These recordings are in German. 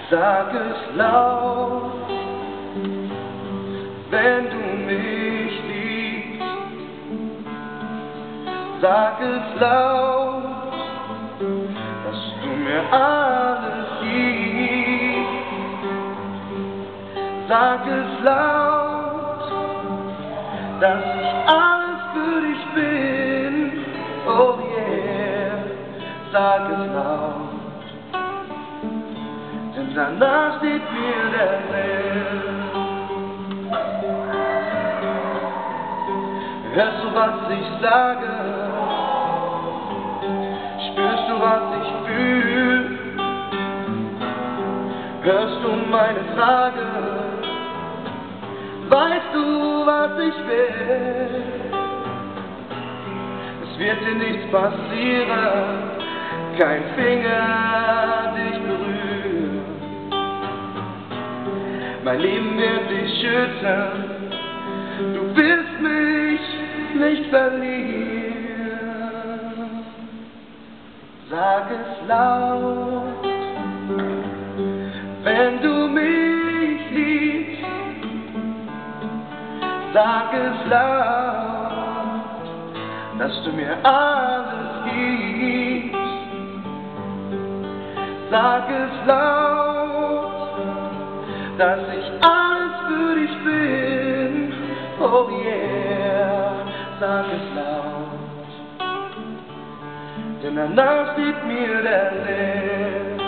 Sag es laut, wenn du mich liebst. Sag es laut, dass du mir alles gibst. Sag es laut, dass ich alles für dich bin. Oh yeah, sag es laut. Denn danach steht mir der Himmel. Hörst du, was ich sage? Spürst du, was ich fühle? Hörst du meine Frage? Weißt du, was ich will? Es wird dir nichts passieren, kein Finger dich berührt. Mein Leben wird dich schützen, du wirst mich nicht verlieren. Sag es laut, wenn du mich liebst. Sag es laut, dass du mir alles gibst. Sag es laut, dass ich alles für dich bin. Oh yeah, sag es laut, denn danach steht mir der Himmel.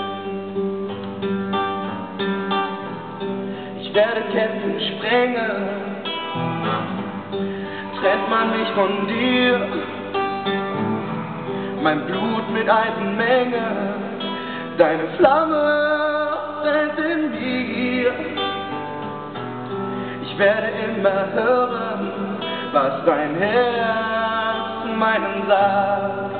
Ich werde Ketten sprengen, trennt man mich von dir. Mein Blut mit Eisenmenge, deine Flamme brennt in mir. Ich werde immer hören, was dein Herz meinen sagt.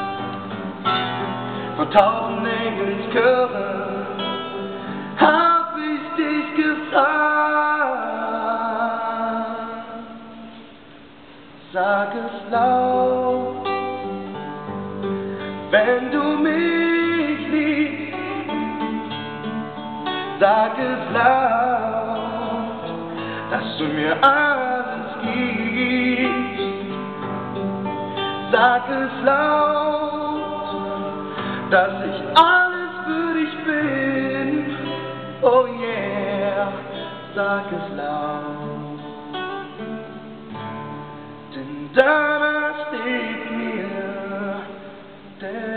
Vor 1000 Engelschören hab ich dich gefragt. Sag es laut, wenn du mich liebst. Sag es laut, dass du mir alles gibst. Sag es laut, dass ich alles für dich bin. Oh yeah, sag es laut, denn danach steht mir der